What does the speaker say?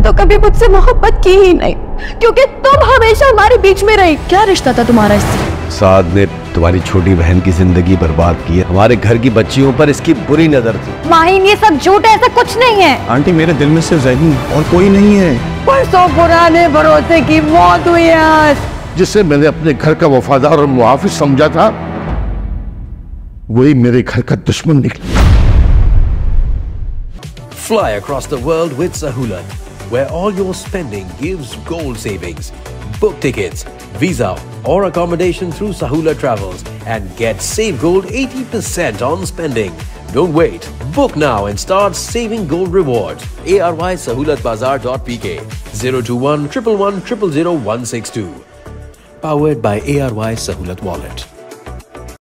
तो कभी मुझसे मोहब्बत की ही नहीं, क्योंकि तुम हमेशा हमारे बीच में रही। क्या रिश्ता था तुम्हारा इससे? साद ने तुम्हारी छोटी बहन की जिंदगी बर्बाद की है। हमारे घर की बच्चियों पर इसकी बुरी नजर थी। माहिन, ये सब झूठ है, ऐसा कुछ नहीं है। आंटी, मेरे दिल में सिर्फ ज़ैनी और कोई नहीं है। परसों पुराने भरोसे की मौत हुई है आज। जिसे मैंने अपने घर का वफादार और मुहाफिज समझा था, वही मेरे घर का दुश्मन निकला। Fly across the world with Sahulat, where all your spending gives gold savings. Book tickets, visa or accommodation through Sahulat Travels and get Save Gold 80% on spending. Don't wait. Book now and start saving gold rewards. ARY sahulatbazaar.pk 021 111 000 162. Powered by ARY Sahulat Wallet.